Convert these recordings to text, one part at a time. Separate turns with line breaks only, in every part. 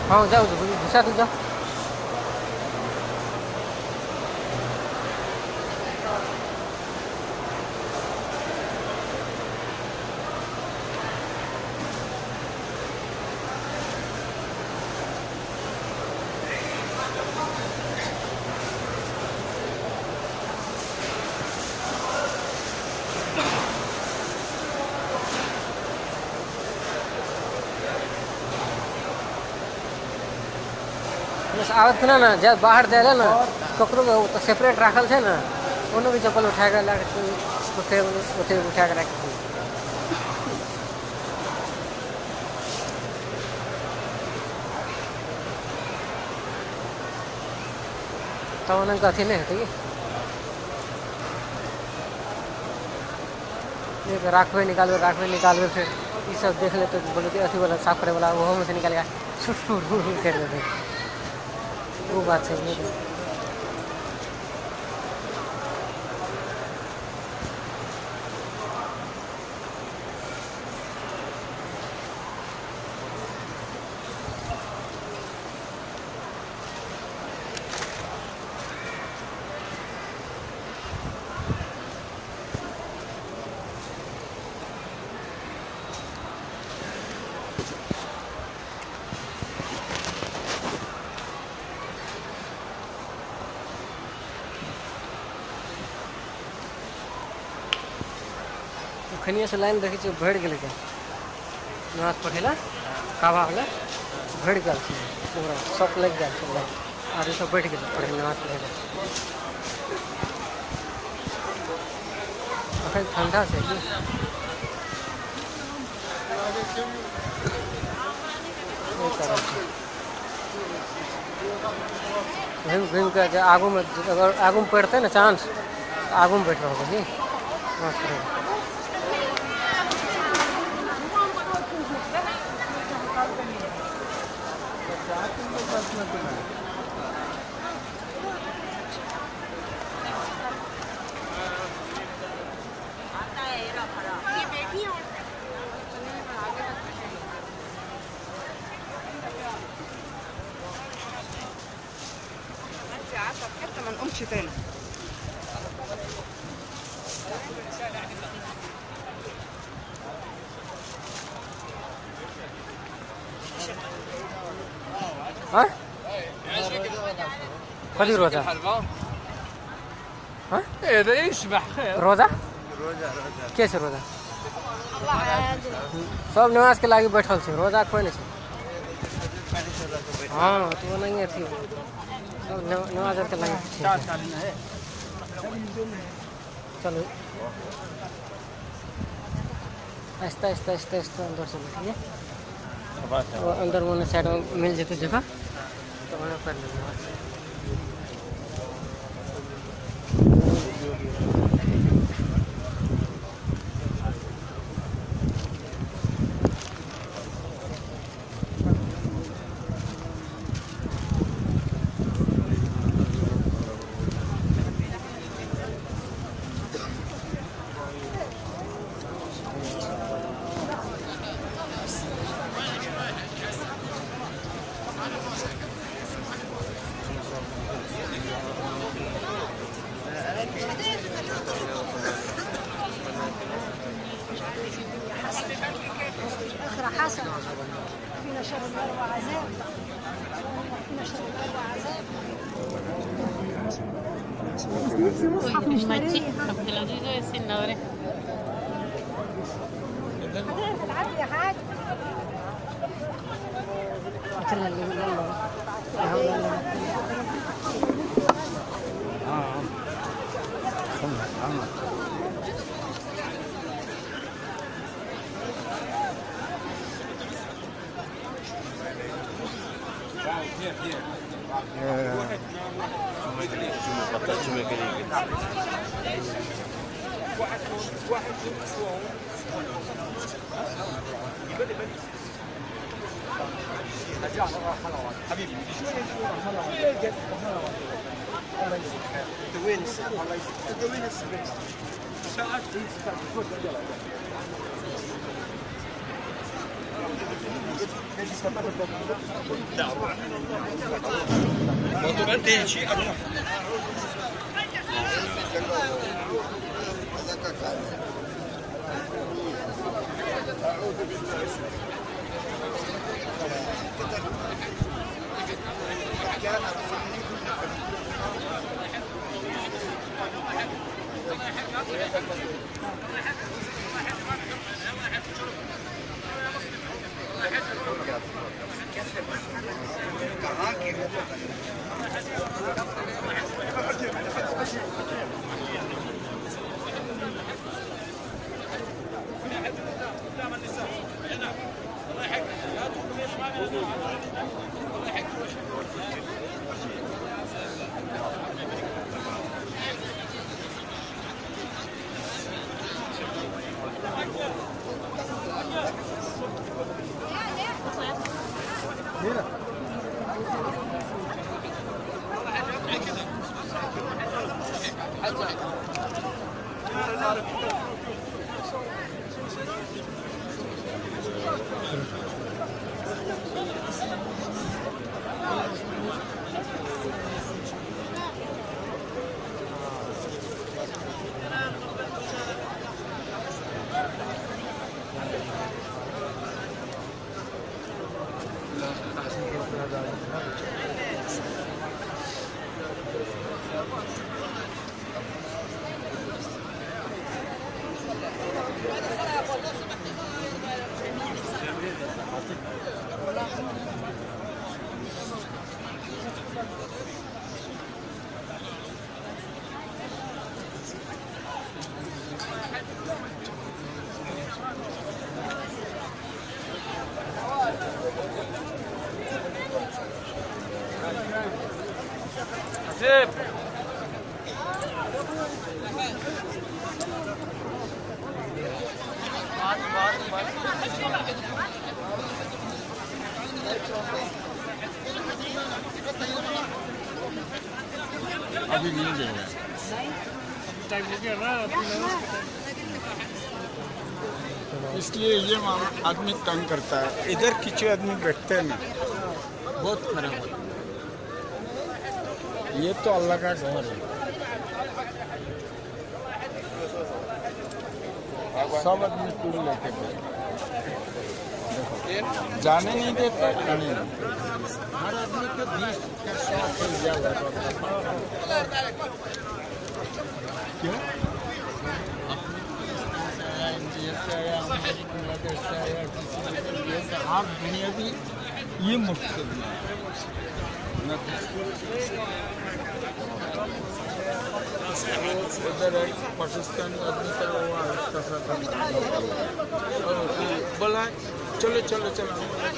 हाँ जाऊ घुसा तू जा आवत ना ना जब बाहर जाए ना ककरो तो सेपरेट रखल है ना कोनो भी चप्पल उठा के उठे उठा के रख तो उन्हें कथी नहीं होती ये राखवे निकालवे फिर ये सब देख ले तो बोले अथी वाला साफ करे वाला वो में से निकालेगा छुट कर देते वो बात सही है खनिया से लाइन देखी छे भड़ गेल के नमाज पढ़ेला काबा वाला भड़ गेल छे पूरा सब लग गेल छे आर सब बैठ गेल पढ़े नमाज पढ़ेला अखन ठंडा छे की घूम के आगू में अगर आगू में पड़ते ना चांस आगू में बैठ रहो जी नमाज पढ़ेला हाँ خذي روزة ها
اذا يشبح خير
روزة कैसे रोजा सब नमाज के लागी बैठल छे रोजा कोई नहीं छे हाँ तो नहीं थी सब नमाज के लागी चलो आस्ते आस्ते आस्ते आस्ते अंदर से बैठिए वो अंदर वो साइड में मिल जेते जगह तो वहाँ कर लेंगे
حسن فينا شر النار وعذاب فينا شر النار وعذاب مصحف مشتري العب يا حاج
حبيبي توينس توينس ساعات زيب अभी नहीं देगा टाइम हो गया ना इसलिए ये आदमी तंग करता है इधर किसी आदमी बैठते हैं ना बहुत खराब होता है ये तो अल्लाह का घर है सब आदमी टूर लेके जाने नहीं देते खाने नहीं हर आदमी के 20 का शौक है क्यों इंडिया से आया बांग्लादेश से आया हर दुनिया भी ये मुफ्त उधर एक पाकिस्तानी आदमी का हुआ उसका साथ बोला चलो चलो चलो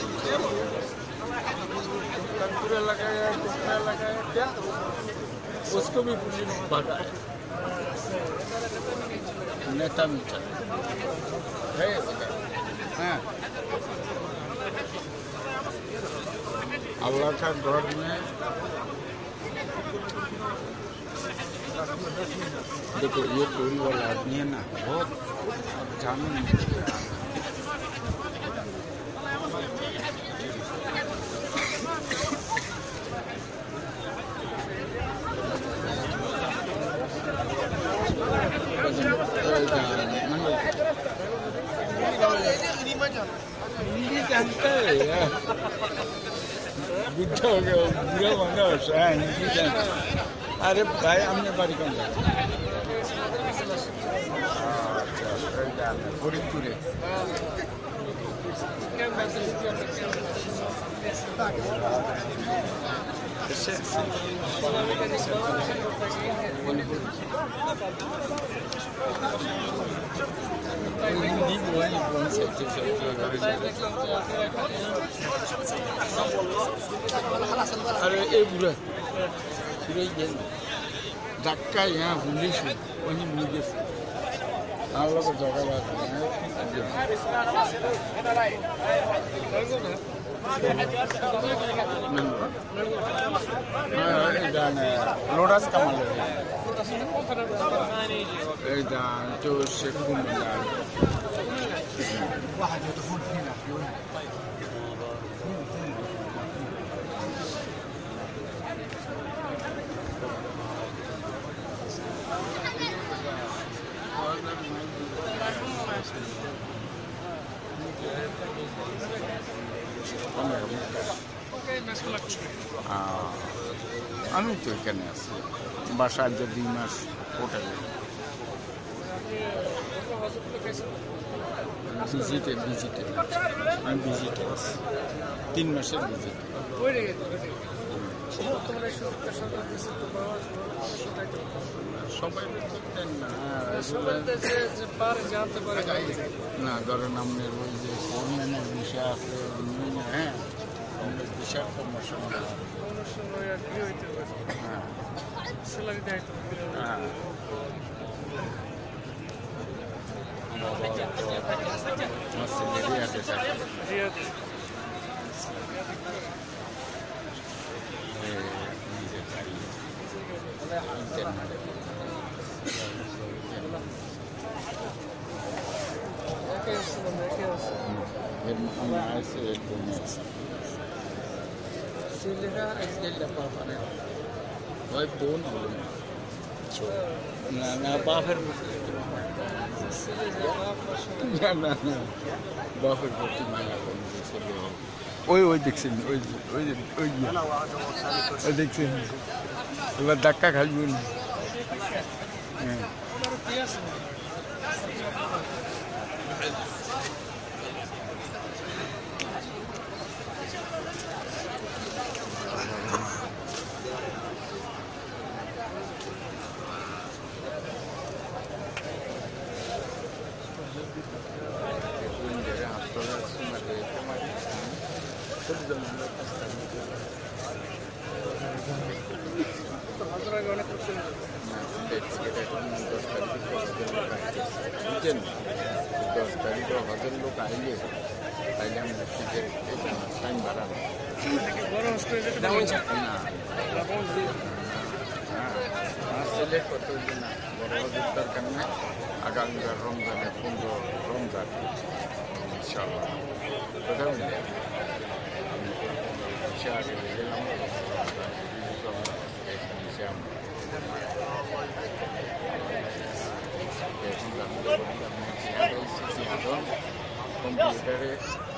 तंतुरे लगाया टुकड़ा लगाया क्या उसको भी पुलिस भागा नेता मित्र है हाँ अल्लाह का घर में देखो ये टोल वाला आदमी है ना बहुत जाने नहीं हिंदी जानता है यार बुढ़ा हो गया बुरा बंदा है हिंदी जानता अरे भाई हमने बारी कौन पूरी पूरे हिंदी बोलनी कौन से अरे ये बुरा धक्का यहाँ पुलिस वही मुझे हम लोग को जगह बात लोडस का माल जो शेख واحد يدخل فينا في يوم. আমি তো এখানে আছি বাসায় যে 2 মাস হোটেলে ভিজিটে আমি ভিজিটে আছি 3 মাসের ভিজিট সবাই না ধরেন আপনার ওই যে ফোরম্যানের বিষয় আছে হ্যাঁ বিশাল promotion Vai bom, na buffer. Na buffer করতে মানা করে ওই দেখছেন ওই দেখছেন এবার ধাক্কা খাইব না হ্যাঁ আগামীকাল রমজানে 15 রমজান ইনশাআল্লাহ কোথাও নেই আমি গেলাম কম্পিউটারে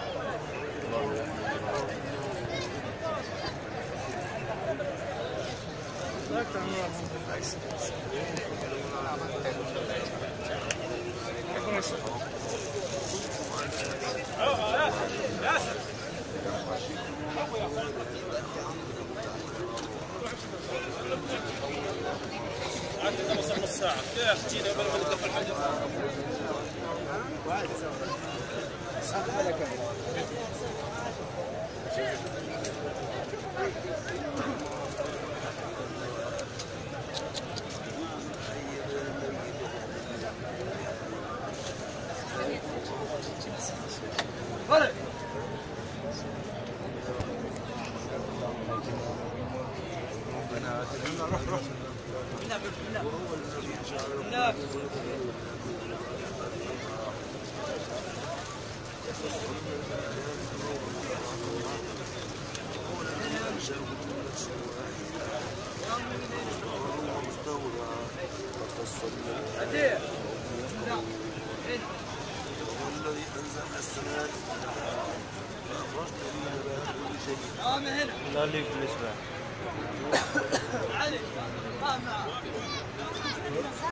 لا ليك بالنسبة